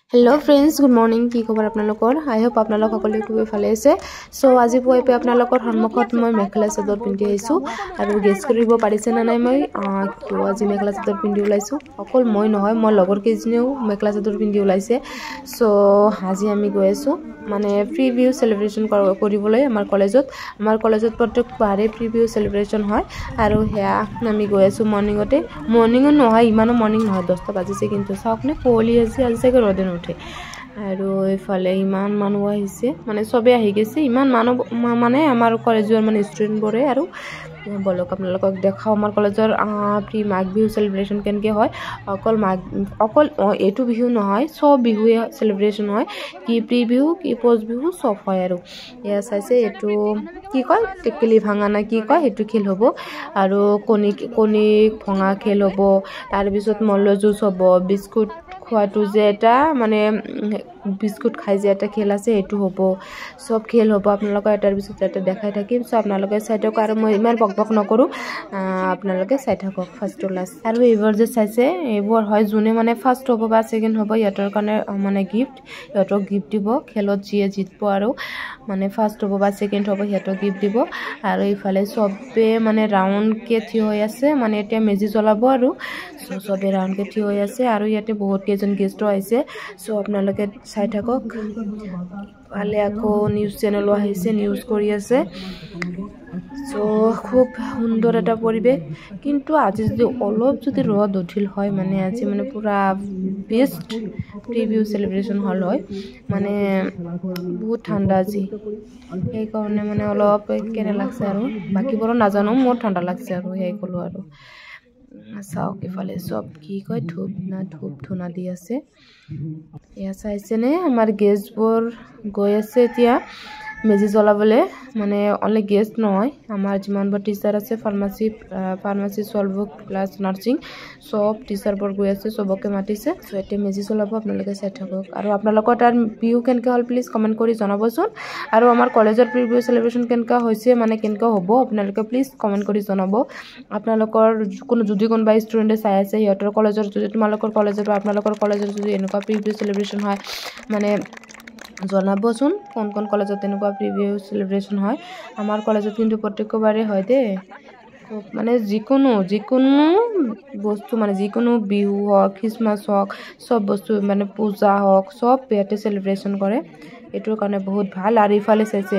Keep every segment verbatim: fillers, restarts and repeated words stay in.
Hello friends, good morning. কি খবৰ আপোনালোকৰ? I hope আপোনালোক সকলোৱে খুব ভালে আছে। সো আজি পুৱাই পে আপোনালোকৰ সন্মুখত মই মেখেলা চাদৰ পিন্ধি আহিছো আৰু গেছ কৰিব পাৰিছে না নাই মই কিয় আজি মেখেলা চাদৰ পিন্ধি ওলাইছো। অকল মই নহয়, মই লগৰ কেইজনীও মেখেলা চাদৰ পিন্ধি ওলাইছে। সো আজি আমি গৈ আছো মানে প্ৰিভিউ সেলিব্ৰেশন কৰিবলৈ আমাৰ কলেজত। আমাৰ কলেজত প্ৰত্যেকবাৰে প্ৰিভিউ সেলিব্ৰেশন হয় আৰু হেয়া আমি গৈ আছো মৰ্নিংতে। মৰ্নিং নহয়, ইমানো মৰ্নিং নহয়, দহটা বাজিছে কিন্তু চাওকনে কোহলি আছে আজি চাগে ৰ'দে নুঠে। আৰু এফালে ইমান মানুহ আহিছে মানে সবে আহি গৈছে, ইমান মানুহ মানে আমাৰ কলেজৰ মানে ষ্টুডেন্ট বোৰে। আৰু বলক আপোনালোকক দেখাও আমাৰ কলেজৰ প্ৰি মাঘ বিহু সেলিব্ৰেশন কেনকে হয়। অকল মাঘ অকল এটো বিহু নহয়, সব বিহুৱে সেলিব্ৰেশন হয়, কি প্ৰি বিহু কি পোষ্ট বিহু সব হয়। আৰু এয়া চাইছে এটো কি কয় টেকেলি ভাঙা না কি কয় সেইটো খেল হ'ব আৰু কণী কণী ভঙা খেল হ'ব, তাৰ পিছত মল্ল যুঁজ হ'ব, বিস্কুট খোৱাটো যে এটা মানে বিস্কুট খাই যে এটা খেল আছে সেইটো হ'ব, সব খেল হ'ব। আপোনালোকে এটাৰ পিছত এটা দেখাই থাকিম, সো আপোনালোকে চাই থাকক আৰু মই ইমান বক বক নকৰোঁ, আপোনালোকে চাই থাকক ফাৰ্ষ্ট টু লাষ্ট। আৰু এইবোৰ যে চাইছে এইবোৰ হয় যোনে মানে ফাৰ্ষ্ট হ'ব বা ছেকেণ্ড হ'ব সিহঁতৰ কাৰণে মানে গিফ্ট, সিহঁতক গিফ্ট দিব খেলত যিয়ে জিতব আৰু মানে ফাৰ্ষ্ট হ'ব বা ছেকেণ্ড হ'ব সিহঁতক গিফ্ট দিব। আৰু ইফালে সবে মানে ৰাউণ্ডকে থিয় হৈ আছে, মানে এতিয়া মেজি জ্বলাব আৰু সবে ৰাউণ্ডকে থিয় হৈ আছে আৰু ইয়াতে বহুত কেইজন গেষ্টও আহিছে। সো আপোনালোকে চাই থাকক। ভালে আকৌ নিউজ চেনেলো আহিছে, নিউজ কৰি আছে। সো খুব সুন্দৰ এটা পৰিৱেশ, কিন্তু আজি যদি অলপ যদি ৰ'দ উঠিল হয় মানে আজি মানে পুৰা বেষ্ট প্ৰিভিউ সেলিব্ৰেশন হল হয়। মানে বহুত ঠাণ্ডা আজি, সেইকাৰণে মানে অলপ কেনে লাগছে আৰু বাকীবোৰো নাজানো, মোৰ ঠাণ্ডা লাগছে আৰু সেই ক'লো। আৰু চাওক ইফালে সব কি কয় ধূপ না ধূপ ধূনা দি আছে। এয়া চাইছেনে আমাৰ গেষ্টবোৰ গৈ আছে এতিয়া মেজি জ্বলাবলৈ। মানে অনলি গেষ্ট নহয়, আমাৰ যিমানবোৰ টিচাৰ আছে ফাৰ্মাচী ফাৰ্মাচী চলবুক প্লাছ নাৰ্ছিং সব টিচাৰবোৰ গৈ আছে, সবকে মাতিছে। সো এতিয়া মেজি জ্বলাব, আপোনালোকে চাই থাকক। আৰু আপোনালোকৰ তাৰ বিহু কেনেকৈ হ'ল প্লিজ কমেণ্ট কৰি জনাবচোন। আৰু আমাৰ কলেজৰ প্ৰিভিউ সেলিব্ৰেশন কেনেকুৱা হৈছে মানে কেনেকুৱা হ'ব আপোনালোকে প্লিজ কমেণ্ট কৰি জনাব। আপোনালোকৰ কোনো যদি কোনোবা ষ্টুডেণ্টে চাই আছে সিহঁতৰ কলেজৰ যদি তোমালোকৰ কলেজৰ বা আপোনালোকৰ কলেজৰ যদি এনেকুৱা প্ৰিভিউ সেলিব্ৰেশন হয় মানে জনাবচোন, কোন কোন কলেজত এনেকুৱা প্ৰিভিউ সেলিব্ৰেশন হয়। আমাৰ কলেজত কিন্তু প্ৰত্যেকবাৰে হয় দেই, মানে যিকোনো যিকোনো বস্তু মানে যিকোনো বিহু হওক খ্ৰীষ্টমাছ হওক সব বস্তু মানে পূজা হওক সব ইয়াতে সেলিব্ৰেশন কৰে, এইটোৰ কাৰণে বহুত ভাল। আৰু ইফালে চাইছে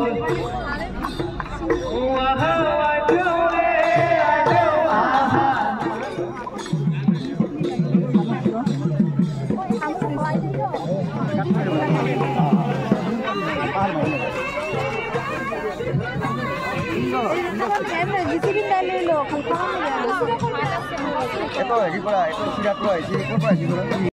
Ito, hindi pala. Ito, siya pala. Siya pala.